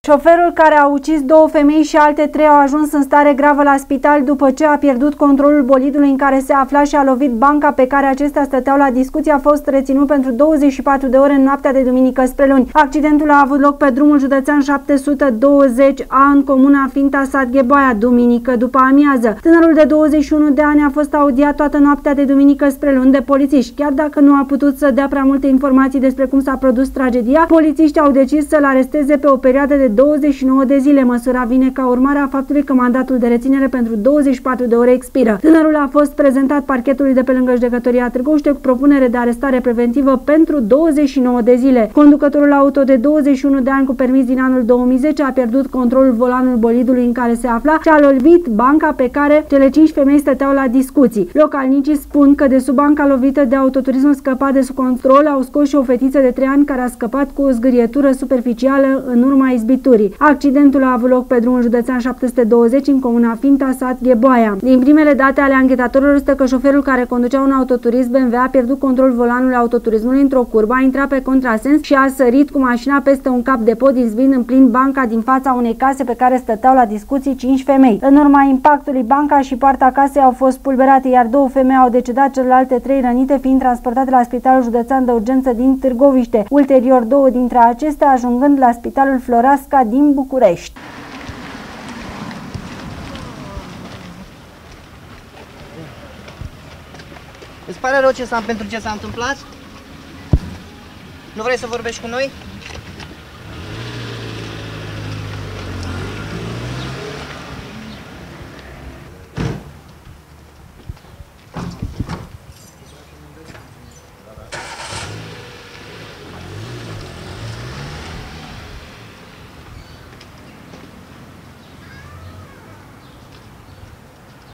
Șoferul care a ucis 2 femei și alte 3 au ajuns în stare gravă la spital după ce a pierdut controlul bolidului în care se afla și a lovit banca pe care acestea stăteau la discuție. A fost reținut pentru 24 de ore în noaptea de duminică spre luni. Accidentul a avut loc pe drumul județean 720A în comuna Finta Sat Gheboaia, duminică după amiază. Tânărul de 21 de ani a fost audiat toată noaptea de duminică spre luni de polițiști. Chiar dacă nu a putut să dea prea multe informații despre cum s-a produs tragedia, polițiștii au decis să-l aresteze pe o perioadă de 29 de zile. Măsura vine ca urmare a faptului că mandatul de reținere pentru 24 de ore expiră. Tânărul a fost prezentat parchetului de pe lângă Judecătoria Târgoviște cu propunere de arestare preventivă pentru 29 de zile. Conducătorul auto de 21 de ani cu permis din anul 2010 a pierdut controlul volanului bolidului în care se afla și a lovit banca pe care cele 5 femei stăteau la discuții. Localnicii spun că de sub banca lovită de autoturismul scăpat de sub control au scos și o fetiță de 3 ani care a scăpat cu o zgârietură superficială în urma izbiturii. Accidentul a avut loc pe drumul județean 720 în comuna Finta Sat Gheboaia. Din primele date ale anchetatorilor este că șoferul care conducea un autoturism BMW a pierdut controlul volanului autoturismului într-o curbă, a intrat pe contrasens și a sărit cu mașina peste un cap de pod, izbind în plin banca din fața unei case pe care stăteau la discuții 5 femei. În urma impactului, banca și poarta casei au fost spulberate, iar 2 femei au decedat, celelalte 3 rănite fiind transportate la Spitalul Județean de Urgență din Târgoviște. Ulterior, 2 dintre acestea ajungând la Spitalul Floreasca din București. Îți pare rău pentru ce s-a întâmplat? Nu vrei să vorbești cu noi?